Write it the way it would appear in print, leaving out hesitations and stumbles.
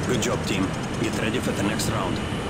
Good job, team. Get ready for the next round.